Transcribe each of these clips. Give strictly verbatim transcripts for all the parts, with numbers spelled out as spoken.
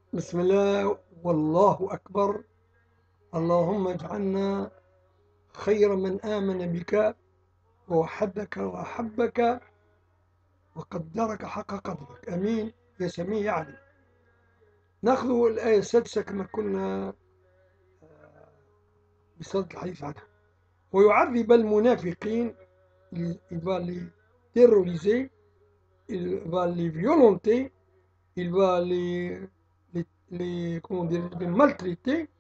بسم الله والله أكبر. اللهم اجعلنا خير من آمن بك ووحدك وأحبك وقدرك حق قدرك، آمين يا سميع يا عليم. ناخذ الآية السادسة كما كنا بصدد الحديث عنها. ويعذب المنافقين، il, il va les terroriser, il va les violenter, il va les, les, les, comment dire, les maltraiter.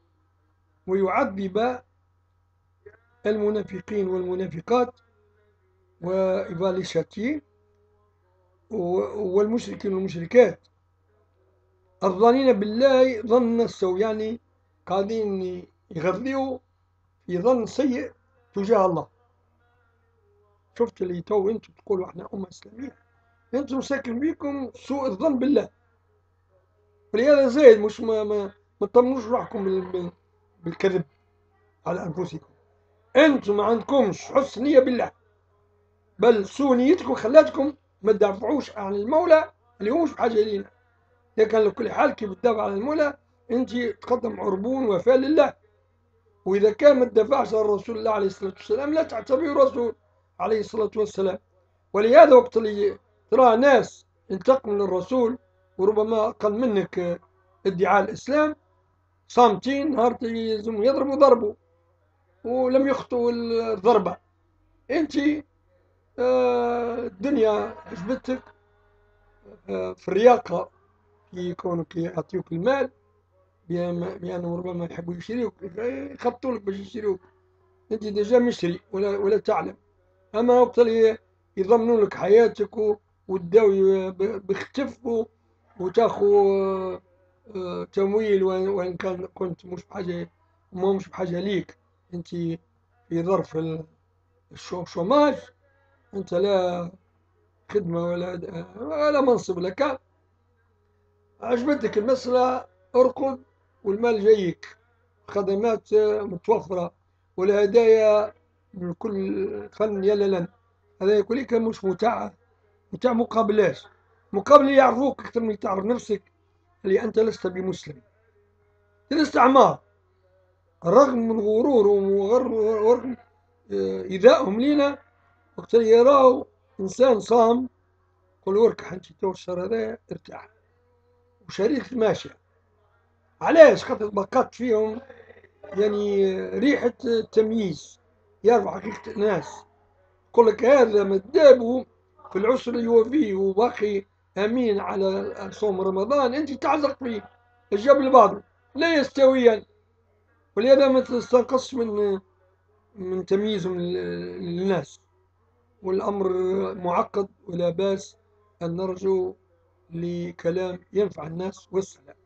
ويعذب المنافقين والمنافقات ويبقى لي شاتيه، والمشركين والمشركات الظانين بالله ظن السوء، يعني قاعدين يغذيوا في ظن سيء تجاه الله. شفت اللي تو انتم تقولوا احنا أمة إسلامية، انتم ساكن بيكم سوء الظن بالله، ولهذا زايد مش ما ما, ما تطمنوش روحكم بال- بالكذب على أنفسكم. انتم ما عندكمش حسن نية بالله، بل سوء نيتكم خلاتكم ما تدافعوش عن المولى اللي هو مش بحاجة لينا. لكن لكل حال كيف تدافع عن المولى انت تقدم عربون وفاء لله، واذا كان ما تدافعش عن رسول الله عليه الصلاه والسلام لا تعتبره رسول عليه الصلاه والسلام. ولهذا وقت اللي ترى ناس ينتقموا للرسول وربما اقل منك ادعاء الاسلام صامتين، نهار يلزم يضربوا ضربوا ولم يخطوا الضربه. انت آه، الدنيا جبتك آه، في الرياقه، في كونك يعطيوك المال بأنه ربما يحبوا يشتريوك، يخططوا لك باش يشتريوك، أنت ديجا مشري ولا ولا تعلم. أما وقت اللي يضمنوا لك حياتك وتداوي باختف وتاخو آه، آه، تمويل، وإن وإن كان كنت مش بحاجة، ما مش بحاجة ليك، أنت في ظرف الشوماج، أنت لا خدمة ولا ولا منصب لك، عجبتك المسألة، اركض والمال جايك، خدمات متوفرة والهدايا من كل فن يا لن. هذا كلك مش متعة، متاع مقابلاش، مقابل يعرفوك أكثر من تعرف نفسك اللي أنت لست بمسلم. الاستعمار رغم من غرورهم ورغم إيذائهم لينا، وقت اللي يراو إنسان صام يقولوا اركح أنت تو الشهر هذا ارتاح وشريك ماشية. علاش؟ خاطر بقات فيهم يعني ريحة تمييز، يعرفوا حقيقة الناس. يقول لك هذا مدابه في العسر يوفيه وباقي أمين على صوم رمضان، أنت تعزق فيه الجبل بعضه لا يستويان. ولهذا ما تستنقصش من من تمييزهم للناس، والأمر معقد ولا بأس أن نرجو لكلام ينفع الناس والسلام.